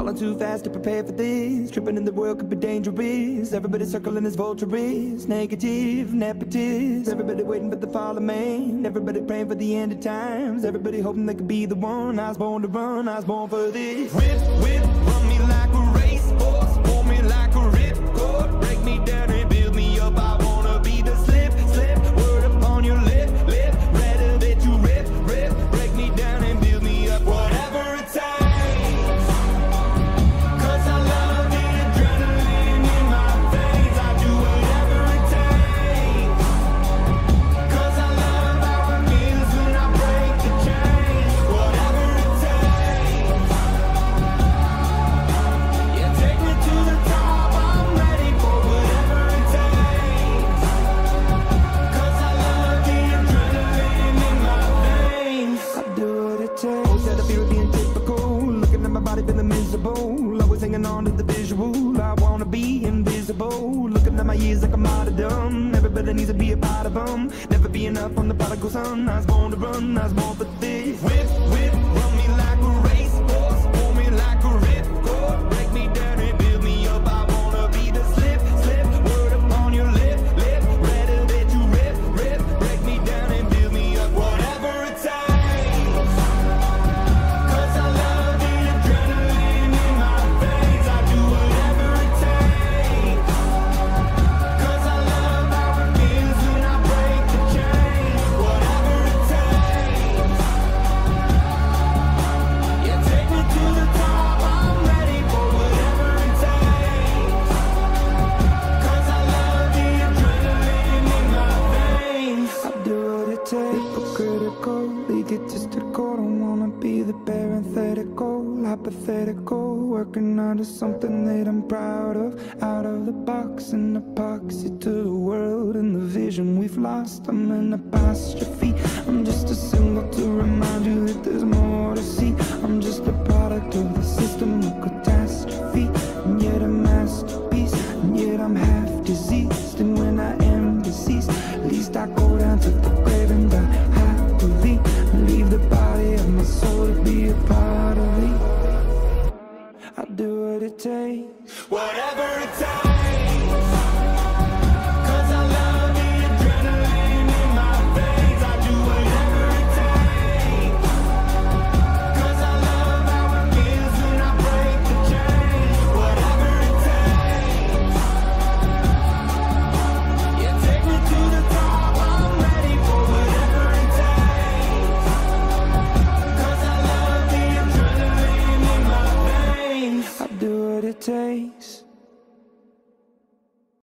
falling too fast to prepare for this. Tripping in the world could be dangerous. Everybody circling as vultures, negative, nepotist. Everybody waiting for the fall of man. Everybody praying for the end of times. Everybody hoping they could be the one. I was born to run, I was born for this. Whip, whip, run me like a racehorse, pull me like a ripcord, break me down and build me up. I wanna be the slip, slip, word upon your lip, lip. Rather that you rip, rip, break me down and build me up. Whatever it takes, 'cause I love the adrenaline in my veins. I do whatever it takes, 'cause I love how it feels when I break the chains. Whatever it takes, yeah, take me to the top. I'm ready for whatever it takes, 'cause I love the adrenaline in my veins. I do what it takes. Instead of fear of being typical, looking at my body feeling miserable, always hanging on to the visual. I wanna be invisible, looking at my years like a martyrdom. Everybody needs to be a part of them. Never be enough on the prodigal son. I was born to run, I was born for this. Whip, whip, run me like a racehorse, pull me like a ripcord, break me down and build me up. I wanna be the slip, slip, word upon your lip, lip. Rather that you rip, rip, break me down and build me up. Whatever it takes, 'cause I love the adrenaline in my veins. I do whatever it takes, 'cause I love how it feels when I break the chains. Whatever it takes, yeah, take me to the top. I'm ready for whatever it takes, 'cause I love the adrenaline in my veins. I do what it takes. Hypocritical, egotistical, don't wanna be the parenthetical, hypothetical, working out of something that I'm proud of. Out of the box, an epoxy to the world and the vision we've lost. I'm an apostrophe, I'm just a symbol to remind you that there's more to see. I'm just a product of the system of catastrophe, and yet a masterpiece, and yet I'm half diseased. And when I am deceased, at least I go down to the grave and die happily, and leave the body of my soul to be a part of me. I do what it takes, whatever it takes, 'cause I love the adrenaline in my veins. I do whatever it takes, 'cause I love how it feels when I break the chains. Whatever it takes, yeah, take me to the top. I'm ready for whatever it takes, 'cause I love the adrenaline in my veins. I do what it takes.